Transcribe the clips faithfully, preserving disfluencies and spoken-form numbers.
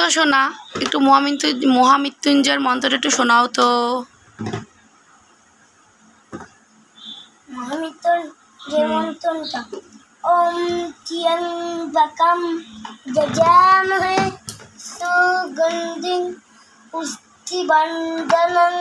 তো শোনা, একটু মহামৃত্যু মহামৃত্যুঞ্জয়ের মন্ত্রটা একটু শোনাও তো। মহামৃত্যুঞ্জয় মন্ত্রটা ওম ত্র্যম্বকম যজামহে সুগন্ধিং পুষ্টিবর্ধনং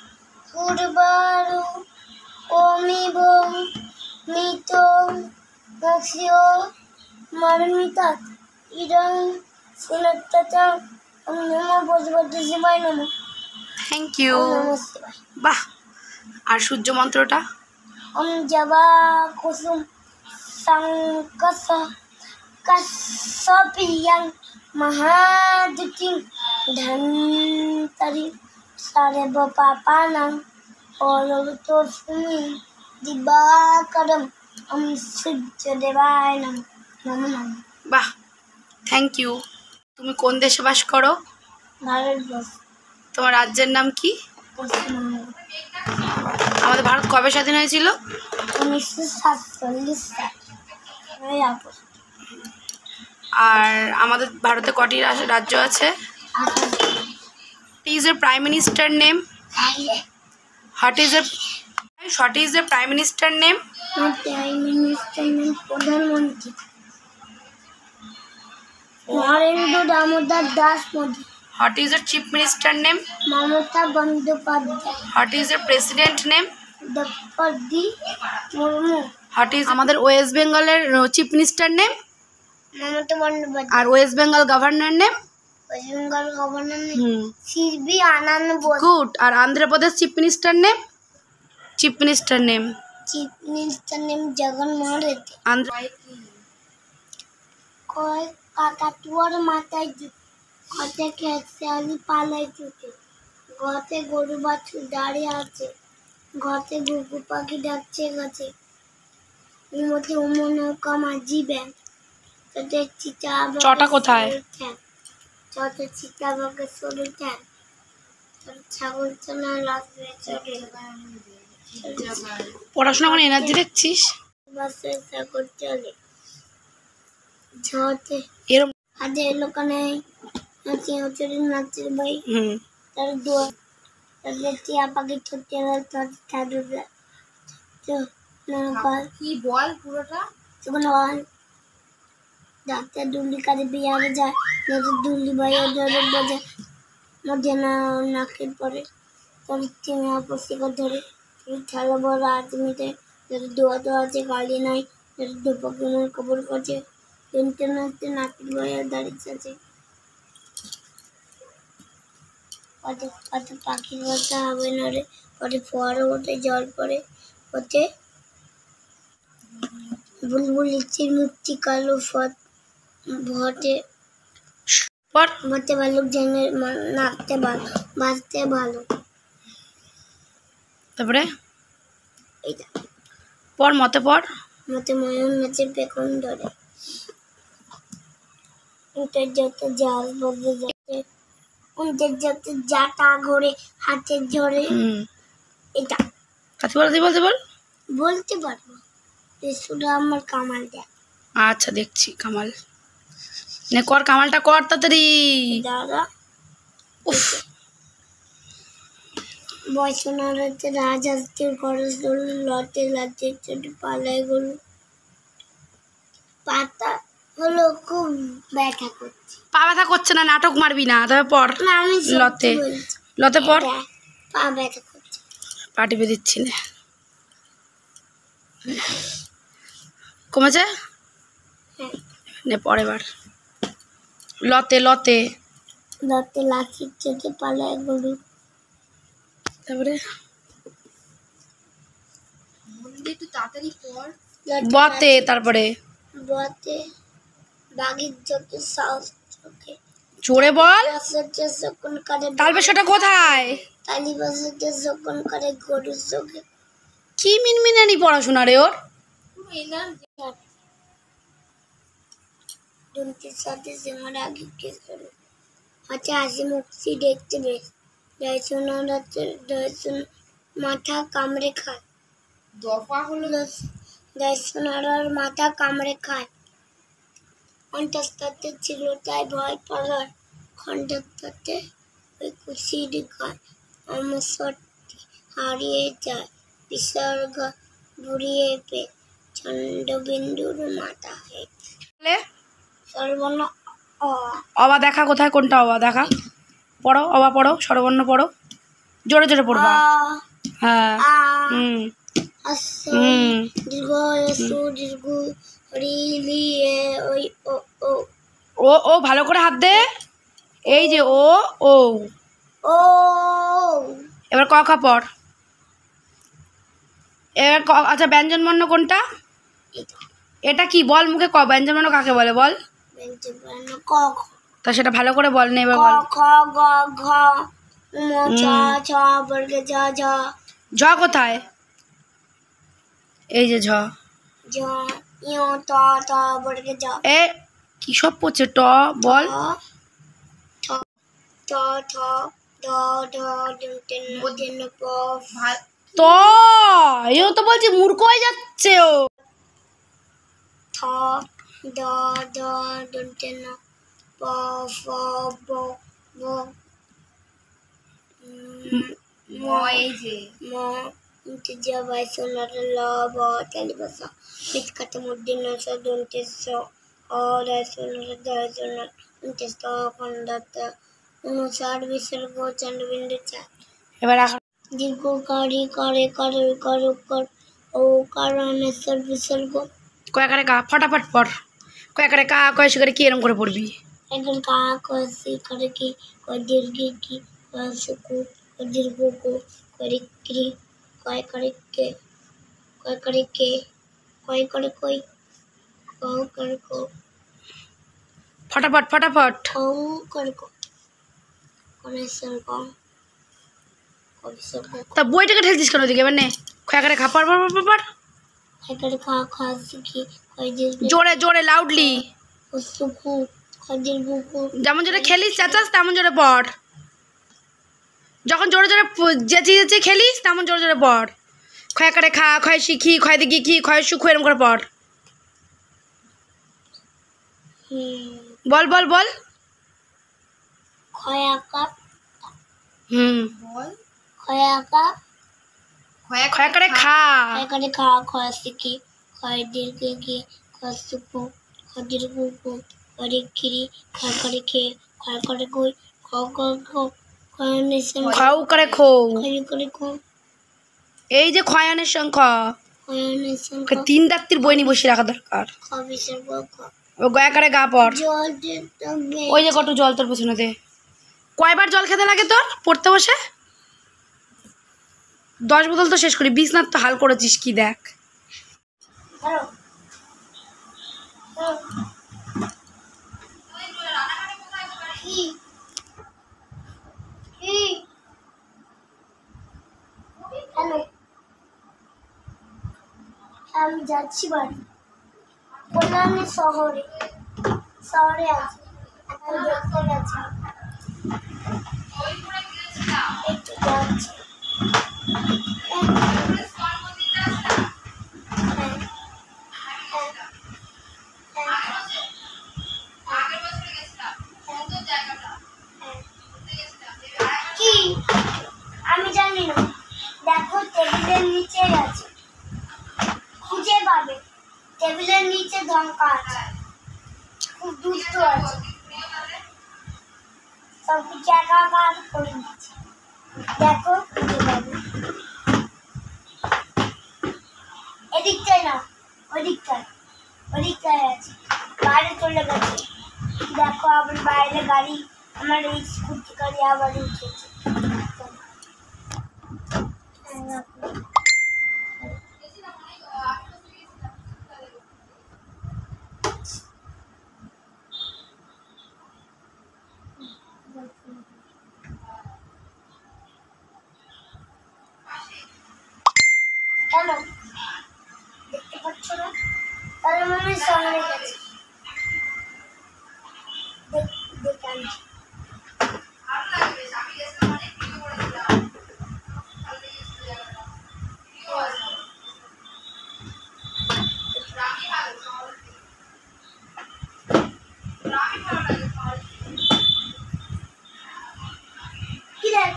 উর্বারুকমিব মৃতো মক্ষ্যো মর্মিতাৎ ইদং সুনত্ততা। ওম নমো ভগবতে শিবায় নমঃ। Thank you. ওম নমঃ শিবায়। বাহ। আর সূর্য মন্ত্রটা? ওম জবা কুসুম সংকস কশ্যপিয়ং মহাদুতিং ধন্তরি সর্ব পাপানাং পরতস্মি দিবাকরম। ওম সূর্যদেবায় নমঃ। নমো নমঃ। বাহ, থ্যাংক ইউ। তুমি কোন দেশে বাস করো? ভারতবর্ষ। তোমার রাজ্যের নাম কি? পশ্চিমবঙ্গ। আমাদের ভারত কবে স্বাধীন হয়েছিল? উনিশশো সাতচল্লিশ সাল। আর আমাদের ভারতে কটি রা- রাজ্য আছে? Is a prime minister name? What is a what is a prime minister name? Prime minister name প্রধানমন্ত্রী Narendra Damodar Das Modi. What is a chief minister name? Mamata Bandyopadhyay. What is a president name? Droupadi Murmu. What is আমাদের ওয়েস্ট বেঙ্গলের chief minister name? Mamata Bandyopadhyay. আর West Bengal governor name? West Bengal governor name hmm, C V Ananda Bose. Good. আর Andhra Pradesh chief minister name? Chief minister name chief minister name Jaganmohan Reddy. Andhra কয় কাকাতুয়ার মাথায় ঘটে খেয়ালি পালায় চুটে, ঘটে গরু বাছুর দাঁড়িয়ে আছে, ঘটে ঘুঘু পাখি ডাকছে গাছে, ইমতে উমো নৌকা মাঝি ব্যাং, চটে চিতা চটা কোথায়? চটে চিতা বাঘের সরু ঠ্যাং, ছাগল চানা লাগবে চটে পড়াশোনা করে এনার্জি দেখছিস? বাসে সাগর চলে ঝতে এরম আজ এলো কানে নাচি চড়ি নাচের ভাই হুম তার দোয়া তাদের টিয়া পাখি ছুটে গেল তার ঠাডুরা তো নৌকা কি বল পুরোটা? তখন বল ডাক্তার দুলি কারে বিয়ারে যায় নদীর দুলি ভাইয়া ধরে বাজে মধ্যে না নাকের পরে তার টিয়া পশিকা ধরে ঠেলা বড় আদমিতে তাদের দোয়া দোয়া আছে গালি নাই তাদের দুপাকে মন কবর করছে তিনটে নাচতে নাকের ভাইয়া দাঁড়িয়ে আছে কত কত পাখির বাসা হবে না রে পরে ফোয়ারা ওঠে জল পড়ে ওঠে বুলবুল ইচ্ছির মুক্তি কালো ফট ভটে পর ভটে ভালুক জেনে নাচতে ভালো বাঁচতে ভালো। তারপরে এইটা পর মতে পর মতে ময়ূর নাচের পেখম ধরে উটের যত জাল বদলে যাচ্ছে উটের যত জাটা ঘোরে হাতের ঝরে। হুম এটা কাছে বলতে বলতে বল। বলতে পারবো শুধু আমার কামাল দেখ। আচ্ছা দেখছি কামাল, নে কর কামালটা কর তাড়াতাড়ি। দাদা উফ বয়সনার হচ্ছে রাজহাঁসটির খরচ গরু লটে লাটে চটে পালায় গরু পাতা হলো খুব ব্যথা করছে। পা ব্যথা করছে না, নাটক মারবি না। তবে পর না আমি সত্যি লতে বলছি। লতে পর এটা পা ব্যথা করছে। পা টিপে দিচ্ছি না। কমেছে? হ্যাঁ নে পর এবার লতে লতে লটে লাঠির চটে পালায় গরু তারপরে একটু তাড়াতাড়ি পর বতে তারপরে বতে বাঘের যত সাহস চোখে জোরে বল। বছরটা যখন করে তালবেশটা কোথায়? কালী বছরটা যখন করে গরুর চোখে কি মিনমিনানি পড়াশোনা রে ওর। দুমতির সাথে সিঙ্গার আগে কেস করে আচ্ছা হাসি মুক্তি দেখতে বেশ জয়সোনা জয়সোনা মাথা কামড়ে খায় দফা হলো জয়সোনার মাথা কামড়ে খায় অন্তস্তাতে ছিল তাই ভয় পাওয়ার খণ্ডাতে ওই কুশির গায় অমসটি হারিয়ে যায় বিসর্গ বুড়িয়ে পে চন্দ্রবিন্দুর মাথা হেঁটে সর্বর্ণ অ অবা দেখা কোথায়, কোনটা অবা দেখা? পড়ো, অবা পড়ো, স্বরবর্ণ পড়ো, জোরে জোরে পড়বা। হ্যাঁ, হুম হুম দীর্ঘ সু দীর্ঘ রিলিয়ে ওই ও ও ও ও ভালো করে হাত দে। এই যে ও ও ও এবার ক খ পড়। এবার ক, আচ্ছা ব্যঞ্জন বর্ণ কোনটা? এটা কি বল, মুখে ক ব্যঞ্জন বর্ণ কাকে বলে বল? ব্যঞ্জনবর্ণ ক খ। তা সেটা ভালো করে বল না, এবার ক বল। খ গ ঘ ম ছ ছ বর্গে জ ঝ ঝ কোথায়? এই যে ঝ। জ ই ত ত বর্গে জ এ কি সব পড়ছে? ট বল। ঠ ট ঠ ড ঢ দন্তেন মধ্যেন প ত এও তো বলছি মূর্খ হয়ে যাচ্ছে ও। ঠ ড ঢ দন্তেন প ফ ব ব ম এই যে ম ইন্তিজা বাইসোনার ল ব তালি ভাষা মিতকাতে মধ্যেন স দন্তেস স অ রাইসোনার দাইসোনার দন্তেস ত খণ্ডাত অনুসার বিসর্গ চন্দ্রবিন্দু চা। এবার আখ- দীর্ঘ কারি করে করে করে কর ও কারণেশ্বর বিসর্গ কয়াকারে কা ফটাফট পড়। কয়াকারে কা কয় শিকারে কি এরকম করে পড়বি? এখন কা কসি করে কি কয় দীর্ঘ কি কয় সুকু কয় দীর্ঘ কু করে ক্রি কয় করে কে কয় করে কে কয় করে কই কও করে কো ফটাফট ফটাফট। কও করে কো কনেশ্বর ক কবিসর্গ তা বইটাকে ঠেলছিস কেন ওদিকে? এবার নে কয়াকারে খা পড় পড় পড় পড়, পড়। এখানে খা খা শিখি কয় দীর্ঘ জোরে জোরে লাউডলি, সুকু কয় দীর্ঘ কু যেমন জোরে খেলিস চেঁচাস তেমন জোরে পড়। যখন জোরে জোরে প- চেঁচিয়ে চেঁচিয়ে খেলিস তেমন জোরে জোরে পড়। খয়াকারে খা, খয় শিখি, খয় দিঘি কি, খয় সুখু, এরকম করে পড়। হুম বল বল বল। খয় আকা হুম খয় আকা খয়াকারে খা, এখানে খা খয় শিখি খয় দীর্ঘ কি খয় সুকু খয় দীর্ঘ কু করে খিরি খয় করে খে খয় করে কই খ ক খ খয় নিশন খাও করে খো। খয় করে খো এই যে খয়ানের সংখ্য, খয় নিশন ওকে তিন রাত্রির বই নিয়ে বসে রাখা দরকার। খ বিসর্গ খ ও গয়াকারে গা পড়। জল দিতে হবে ওই যে কটু জল তোর পেছনে দে। কয়বার জল খেতে লাগে তোর পড়তে বসে? দশ বোতল তো শেষ করি, বিছনাথ তো হাল করেছিস কি দেখ। ধরো কি কি হ্যালো আমি যাচ্ছি বাড়ি বললাম আমি শহরে শহরে আছি এখন দেখতে গেছি একটু যাচ্ছি হ্যাঁ, হ্যাঁ, হ্যাঁ। কি আমি জানি না দেখো টেবিলের নিচে আছে খুঁজে পাবে টেবিলের নিচে ধমকা আছে খুব দুষ্ট আছে সব কিছু একাকার করে দিচ্ছে দেখো খুঁজে পাবে এদিকটায় না ওদিকটায় ওদিকটায় আছে বাইরে চলে গেছে দেখো আবার বাইরে গাড়ি আমার এই স্কুটি গাড়ি আবার উঠেছে কেন দেখতে পাচ্ছ না তাহলে মনে হয় শহরে গেছে দেখ দেখ আনছি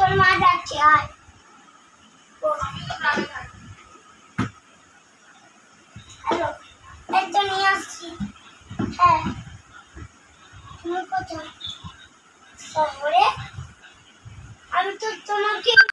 তোর মা যাচ্ছে আয় হ্যালো এই তো নিয়ে আসছি হ্যাঁ তুমি কোথায় শহরে আমি তো তোমাকে